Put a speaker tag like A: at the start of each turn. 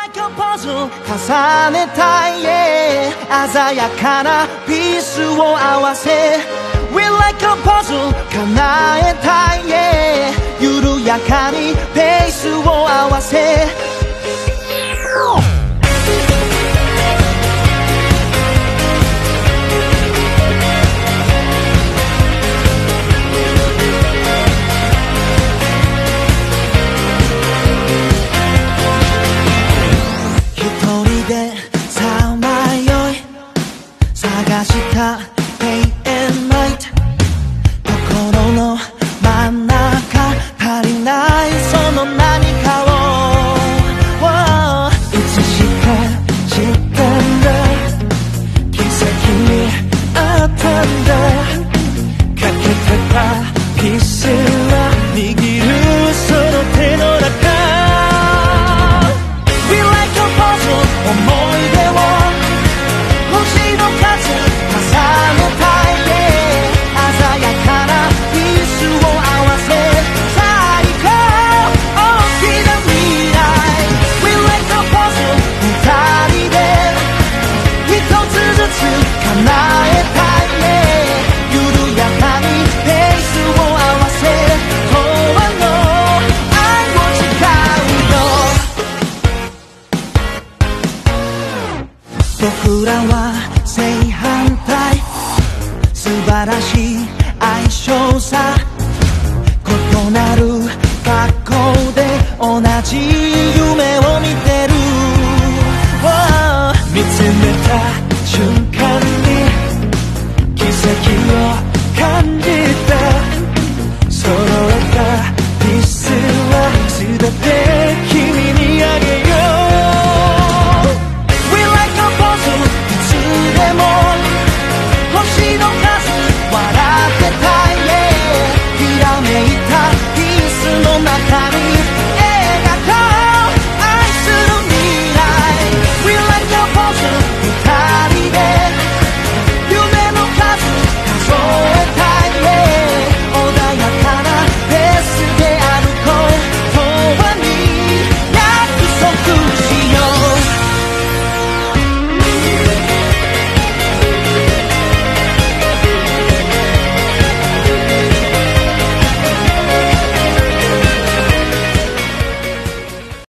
A: like a puzzle 重ねたい、yeah、鮮やかなピースを合わせ We like a puzzle 叶えたい、yeah、緩やかにペースを合わせ探した Day and Night 心の真ん中足りないその何かを、いつしか知ったんだ奇跡にあったんだかけてたピースは握るその手の中 We like a puzzle 思い出を星の数重ねたい、yeah、鮮やかなピースを合わせ最高大きな未来 We like a puzzle 二人で一つずつ叶えたい、yeah、緩やかにペースを合わせ永遠の愛を誓うよ僕らは正反対素晴らしい相性さ異なる学校で同じ